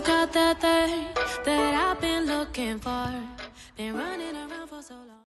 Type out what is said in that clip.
got that thing that I've been looking for. Been running around for so long.